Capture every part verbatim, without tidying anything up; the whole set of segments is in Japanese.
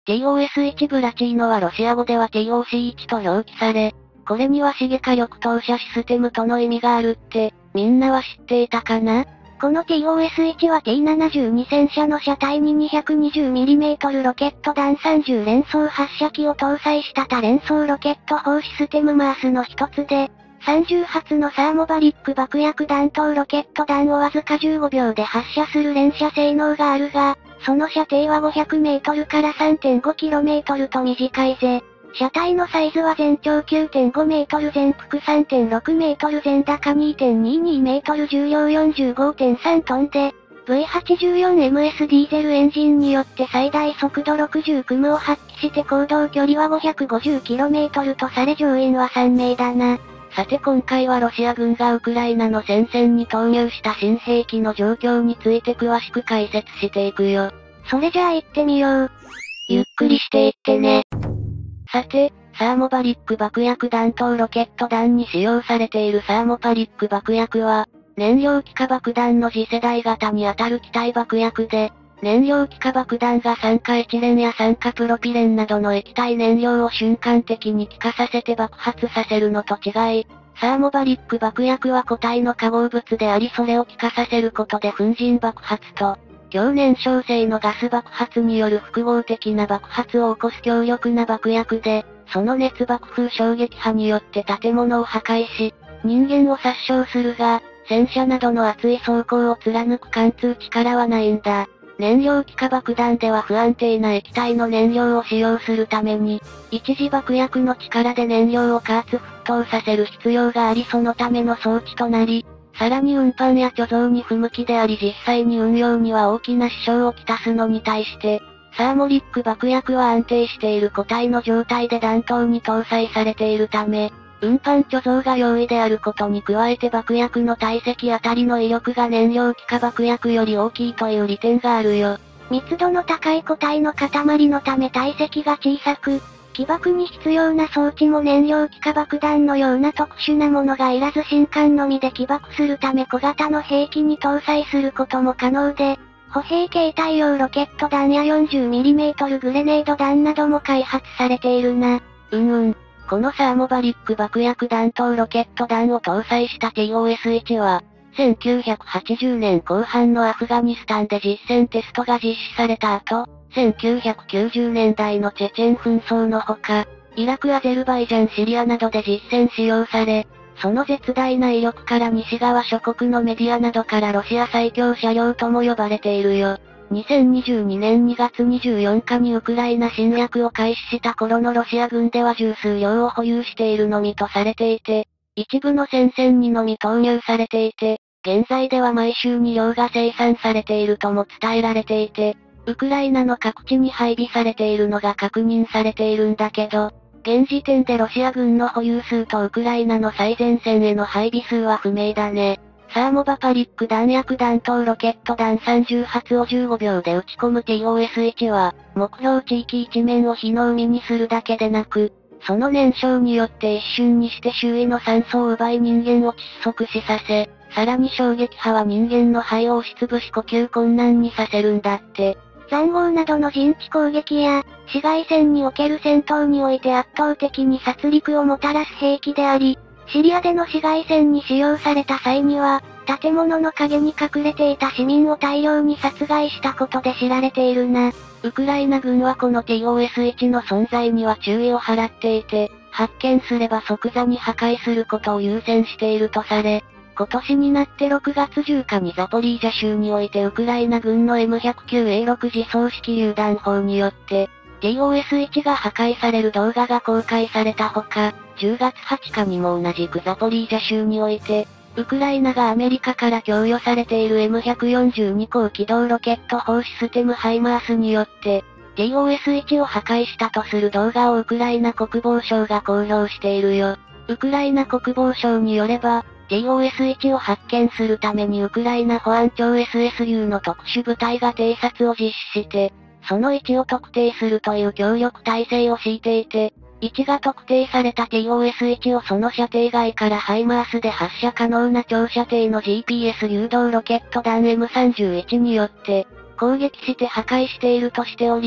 ティーオーエスワン ブラチーノはロシア語では ティーオーシーワン と表記され、これにはシゲ火力投射システムとの意味があるって、みんなは知っていたかな？ この ティーオーエスワン は ティーななじゅうに 戦車の車体に にひゃくにじゅうミリメートル ロケット弾さんじゅう連装発射機を搭載した多連装ロケット砲システムマースの一つで、さんじゅう発のサーモバリック爆薬弾頭ロケット弾をわずかじゅうごびょうで発射する連射性能があるが、その射程はごひゃくメートルから さんてんごキロメートル と短いぜ。車体のサイズは全長 きゅうてんごメートル全幅 さんてんろくメートル全高 にてんにじゅうにメートル重量 よんじゅうごてんさんトンで、ブイはちじゅうよんエムエス ディーゼルエンジンによって最大速度ろくじゅうキロを発揮して行動距離は ごひゃくごじゅうキロメートル とされ乗員はさんめいだな。 さて今回はロシア軍がウクライナの戦線に投入した新兵器の状況について詳しく解説していくよ。 それじゃあ行ってみよう。 ゆっくりしていってね。さて、サーモバリック爆薬弾頭ロケット弾に使用されているサーモパリック爆薬は、燃料気化爆弾の次世代型にあたる気体爆薬で、燃料気化爆弾が酸化エチレンや酸化プロピレンなどの液体燃料を瞬間的に気化させて爆発させるのと違い、サーモバリック爆薬は固体の化合物でありそれを気化させることで粉塵爆発と、強燃焼性のガス爆発による複合的な爆発を起こす強力な爆薬で、その熱爆風衝撃波によって建物を破壊し、人間を殺傷するが、戦車などの厚い装甲を貫く貫通力はないんだ。燃料気化爆弾では不安定な液体の燃料を使用するために、一次爆薬の力で燃料を加圧沸騰させる必要がありそのための装置となり、さらに運搬や貯蔵に不向きであり実際に運用には大きな支障をきたすのに対して、サーモリック爆薬は安定している固体の状態で弾頭に搭載されているため、運搬貯蔵が容易であることに加えて爆薬の体積あたりの威力が燃料気化爆薬より大きいという利点があるよ。 密度の高い固体の塊のため体積が小さく、起爆に必要な装置も燃料気化爆弾のような特殊なものがいらず新管のみで起爆するため小型の兵器に搭載することも可能で、歩兵携帯用ロケット弾や よんじゅうミリメートル グレネード弾なども開発されているな。 うんうん。このサーモバリック爆薬弾頭ロケット弾を搭載した ティーオーエスワン は、せんきゅうひゃくはちじゅうねんこう半のアフガニスタンで実戦テストが実施された後、せんきゅうひゃくきゅうじゅうねんだいのチェチェン紛争のほか、イラク、アゼルバイジャン、シリアなどで実戦使用され、その絶大な威力から西側諸国のメディアなどからロシア最強車両とも呼ばれているよ。にせんにじゅうにねんにがつにじゅうよっかにウクライナ侵略を開始した頃のロシア軍では十数両を保有しているのみとされていて、一部の戦線にのみ投入されていて、現在では毎週に両が生産されているとも伝えられていて、ウクライナの各地に配備されているのが確認されているんだけど、現時点でロシア軍の保有数とウクライナの最前線への配備数は不明だね。サーモバパリック弾薬弾頭ロケット弾さんじゅう発をじゅうごびょうで撃ち込む ティーオーエスワン は、目標地域一面を火の海にするだけでなく、その燃焼によって一瞬にして周囲の酸素を奪い人間を窒息死させ、さらに衝撃波は人間の肺を押しつぶし呼吸困難にさせるんだって。 塹壕などの陣地攻撃や、市街戦における戦闘において圧倒的に殺戮をもたらす兵器であり、シリアでの市街戦に使用された際には、建物の陰に隠れていた市民を大量に殺害したことで知られているな。 ウクライナ軍はこの ティーオーエスワン の存在には注意を払っていて、発見すれば即座に破壊することを優先しているとされ、今年になってろくがつじゅうににちにザポリージャ州においてウクライナ軍の エムひゃくきゅうエーろく 自走式榴弾砲によって、ティーオーエスワン が破壊される動画が公開されたほか、じゅうがつはつかにも同じくザポリージャ州において、ウクライナがアメリカから供与されている エムひゃくよんじゅうに 高機動ロケット砲システムハイマースによって、ティーオーエスワン を破壊したとする動画をウクライナ国防省が公表しているよ。ウクライナ国防省によれば、ティーオーエスワン を発見するためにウクライナ保安庁 エスエスユー の特殊部隊が偵察を実施して、その位置を特定するという協力体制を敷いていて、位置が特定された ティーオーエスワン をその射程外からハイマースで発射可能な長射程の ジーピーエス 誘導ロケット弾 エムさんじゅういち によって、攻撃して破壊しているとしており、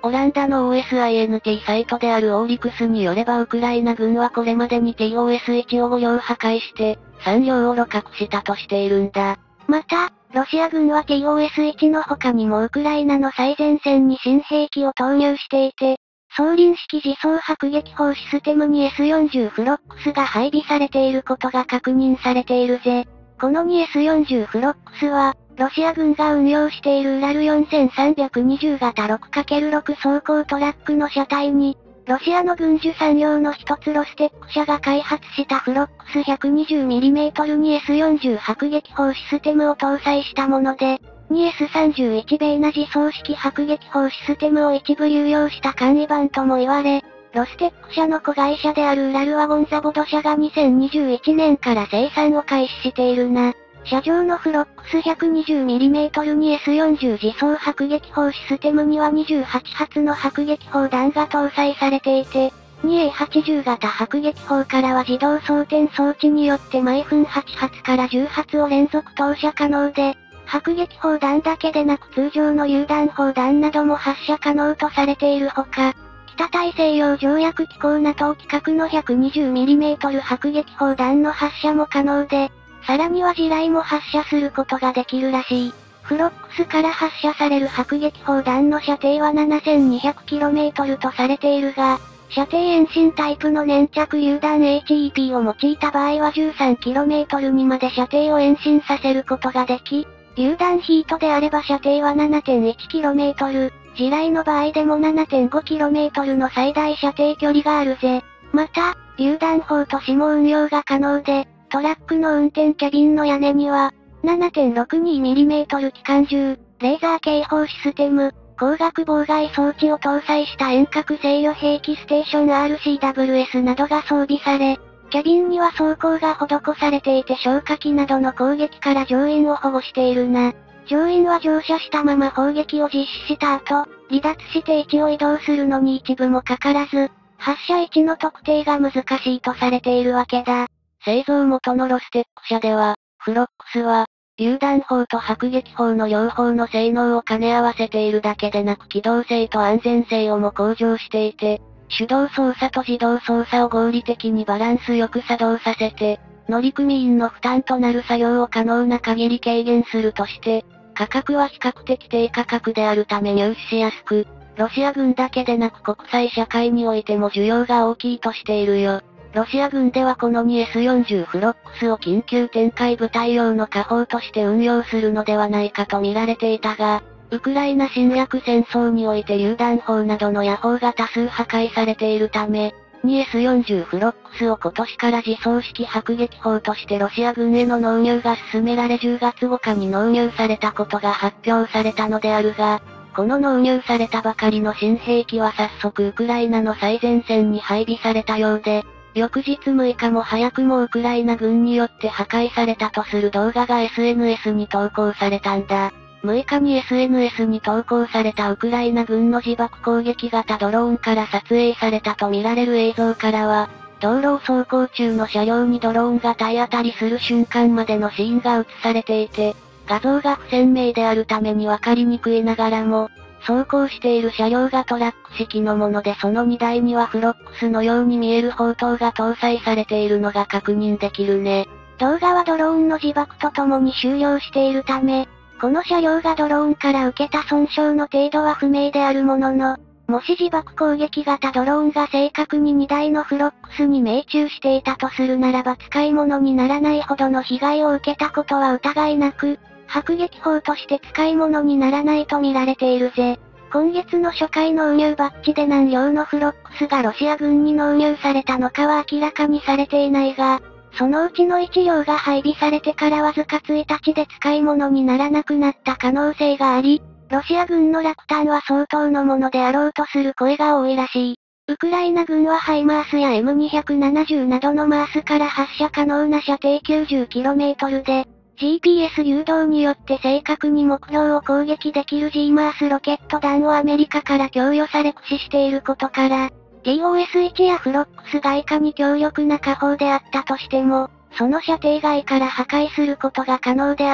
オランダの オーエスアイエヌティー サイトであるオーリクスによればウクライナ軍はこれまでに ティーオーエスワン をご両破壊して、さん両を露獲したとしているんだ。 また、ロシア軍は ティーオーエスワン の他にもウクライナの最前線に新兵器を投入していて、装輪式自走迫撃砲システムに エスよんじゅう フロックスが配備されていることが確認されているぜ。この にエスよんじゅう フロックスは、ロシア軍が運用しているウラルよんさんにゼロ型 ろくかけるろく 走行トラックの車体に、ロシアの軍需産業の一つロステック社が開発したフロックス ひゃくにじゅうミリメートル にエスよんじゅう 迫撃砲システムを搭載したもので、にエスさんじゅういち ベーナ自走式迫撃砲システムを一部流用した簡易版とも言われ、ロステック社の子会社であるウラルワゴンザボド社がにせんにじゅういちねんから生産を開始しているな。車上のフロックス ひゃくにじゅうミリメートル にエスよんじゅう 自走迫撃砲システムにはにじゅうはち発の迫撃砲弾が搭載されていて、にエーはちじゅう 型迫撃砲からは自動装填装置によって毎分はち発からじゅう発を連続投射可能で、迫撃砲弾だけでなく通常の榴弾砲弾なども発射可能とされているほか、北大西洋条約機構 ナトー 規格の ひゃくにじゅうミリメートル 迫撃砲弾の発射も可能で、さらには地雷も発射することができるらしい。フロックスから発射される迫撃砲弾の射程は ななせんにひゃくキロメートル とされているが、射程遠心タイプの粘着榴弾 エイチイーピー を用いた場合は じゅうさんキロメートル にまで射程を延伸させることができ、榴弾ヒートであれば射程は ななてんいちキロメートル、地雷の場合でも ななてんごキロメートル の最大射程距離があるぜ。また、榴弾砲としても運用が可能で、トラックの運転キャビンの屋根には、ななてんろくにミリメートル 機関銃、レーザー警報システム、光学妨害装置を搭載した遠隔制御兵器ステーション アールシーダブリューエス などが装備され、キャビンには装甲が施されていて消火器などの攻撃から乗員を保護しているな。乗員は乗車したまま砲撃を実施した後、離脱して位置を移動するのに一部もかからず、発射位置の特定が難しいとされているわけだ。 製造元のロステック社では、フロックスは、榴弾砲と迫撃砲の両方の性能を兼ね合わせているだけでなく機動性と安全性をも向上していて、手動操作と自動操作を合理的にバランスよく作動させて、乗組員の負担となる作業を可能な限り軽減するとして、価格は比較的低価格であるため入手しやすく、ロシア軍だけでなく国際社会においても需要が大きいとしているよ。ロシア軍ではこの にエスよんじゅう フロックスを緊急展開部隊用の火砲として運用するのではないかと見られていたが、ウクライナ侵略戦争において榴弾砲などの野砲が多数破壊されているため、にエスよんじゅう フロックスを今年から自走式迫撃砲としてロシア軍への納入が進められじゅうがつごかに納入されたことが発表されたのであるが、この納入されたばかりの新兵器は早速ウクライナの最前線に配備されたようで、翌日むいかも早くもウクライナ軍によって破壊されたとする動画が エスエヌエス に投稿されたんだ。むいかに エスエヌエス に投稿されたウクライナ軍の自爆攻撃型ドローンから撮影されたとみられる映像からは、道路を走行中の車両にドローンが体当たりする瞬間までのシーンが映されていて、画像が不鮮明であるためにわかりにくいながらも、走行している車両がトラック式のものでその荷台にはフロックスのように見える砲塔が搭載されているのが確認できるね。 動画はドローンの自爆とともに終了しているため、この車両がドローンから受けた損傷の程度は不明であるものの、もし自爆攻撃型ドローンが正確に荷台のフロックスに命中していたとするならば使い物にならないほどの被害を受けたことは疑いなく、迫撃砲として使い物にならないと見られているぜ。今月の初回納入バッジで何両のフロックスがロシア軍に納入されたのかは明らかにされていないが、そのうちのいち両が配備されてからわずかついたちで使い物にならなくなった可能性があり、ロシア軍の落胆は相当のものであろうとする声が多いらしい。ウクライナ軍はハイマースや エムにひゃくななじゅう などのマースから発射可能な射程 きゅうじゅうキロメートル で、ジーピーエス 誘導によって正確に目標を攻撃できる ジーマース ロケット弾をアメリカから供与され駆使していることから、ティーオーエスワン やフロックスがいかに強力な火砲であったとしても、その射程外から破壊することが可能であり、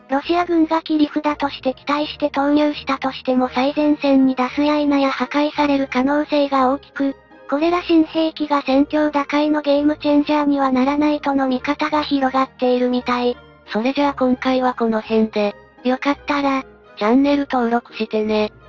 ロシア軍が切り札として期待して投入したとしても最前線に出すや否や破壊される可能性が大きく、これら新兵器が戦況打開のゲームチェンジャーにはならないとの見方が広がっているみたい。 それじゃあ今回はこの辺で、 よかったら、 チャンネル登録してね。